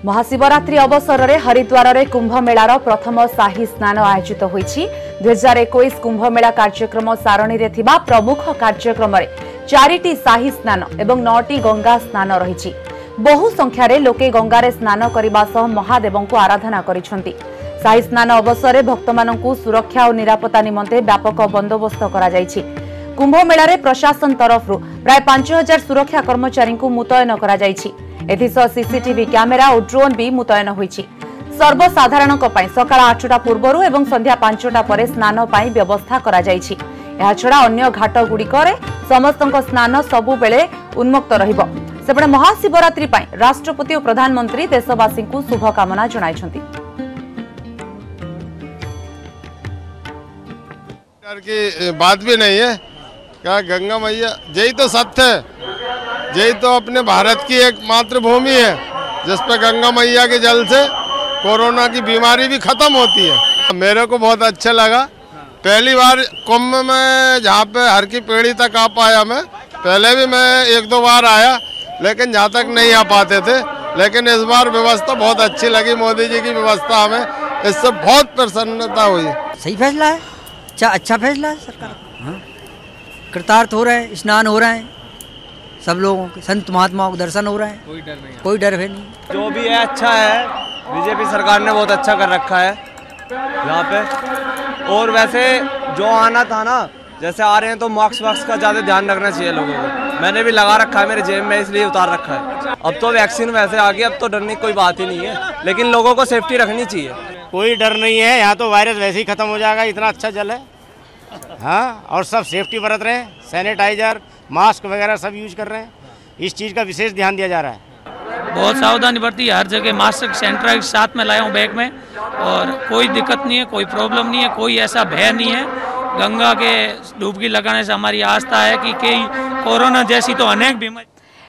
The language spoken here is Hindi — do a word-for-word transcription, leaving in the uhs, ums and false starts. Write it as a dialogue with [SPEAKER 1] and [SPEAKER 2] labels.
[SPEAKER 1] महाशिवरात्रि अवसर में हरिद्वार में कुंभ मेलार प्रथम शाही स्नान आयोजित होइछि। दुई हजार इक्कीस कुंभ मेला कार्यक्रम सारणी रे थिबा प्रमुख कार्यक्रम रे चारिटी शाही स्नान एवं नौटी गंगा स्नान रहिछि। बहु संख्यार लोके गंगारे स्नान करने सह महादेव को आराधना करिसेंति। शाही स्नान अवसर में भक्त मानकु सुरक्षा और निरापत्ता निमंते व्यापक बंदोबस्त करा जाइछि। कुंभ मेला रे प्रशासन तरफ प्राय पांच हजार सुरक्षा कर्मचारी को मुतयन करा जाइछि। एथिसह सीसीटीवी कैमेरा और ड्रोन भी मुतयन होइछि। सर्वसाधारण सकाळ आठटा पूर्व एवं संध्या पांचटा पर स्नान पाई व्यवस्था करा जाइछि। एहा छडा अन्य घाट गुड़िकर समस्तक स्नान सबु बेले उन्मुक्त रहिबो। सेपटे महाशिवरात्रि पाई राष्ट्रपति और प्रधानमंत्री देशवासी को शुभकामना जणाइछन्ति।
[SPEAKER 2] की बात भी नहीं है, क्या गंगा मैया यही तो सत्य है, यही तो अपने भारत की एक मातृभूमि है जिस पे गंगा मैया के जल से कोरोना की बीमारी भी खत्म होती है। मेरे को बहुत अच्छा लगा। पहली बार कुंभ में जहाँ पे हर की पेड़ी तक आ पाया मैं, पहले भी मैं एक दो बार आया लेकिन जहाँ तक नहीं आ पाते थे, लेकिन इस बार व्यवस्था बहुत अच्छी लगी। मोदी जी की व्यवस्था हमें इससे बहुत प्रसन्नता हुई।
[SPEAKER 3] सही फैसला है, अच्छा अच्छा फैसला है सरकार। हाँ, कृतार्थ हो रहे हैं, स्नान हो रहे हैं, सब लोगों के संत महात्माओं को दर्शन हो रहे हैं, कोई डर नहीं, कोई डर है नहीं।
[SPEAKER 4] जो भी है अच्छा है, बीजेपी सरकार ने बहुत अच्छा कर रखा है यहाँ पे। और वैसे जो आना था ना, जैसे आ रहे हैं तो मास्क वास्क का ज़्यादा ध्यान रखना चाहिए लोगों को। मैंने भी लगा रखा है, मेरे जेब में इसलिए उतार रखा है। अब तो वैक्सीन वैसे आ गई, अब तो डरने की कोई बात ही नहीं है, लेकिन लोगों को सेफ्टी रखनी चाहिए।
[SPEAKER 5] कोई डर नहीं है, यहाँ तो वायरस वैसे ही खत्म हो जाएगा, इतना अच्छा जल है। हाँ, और सब सेफ्टी बरत रहे हैं, सैनिटाइजर मास्क वगैरह सब यूज कर रहे हैं। इस चीज़ का विशेष ध्यान दिया जा रहा है।
[SPEAKER 6] बहुत सावधानी बरती है, हर जगह मास्क सैनिटाइजर साथ में लाया हूँ बैग में, और कोई दिक्कत नहीं है, कोई प्रॉब्लम नहीं है, कोई ऐसा भय नहीं है। गंगा के डुबकी लगाने से हमारी आस्था है कि कई कोरोना जैसी तो अनेक बीमारी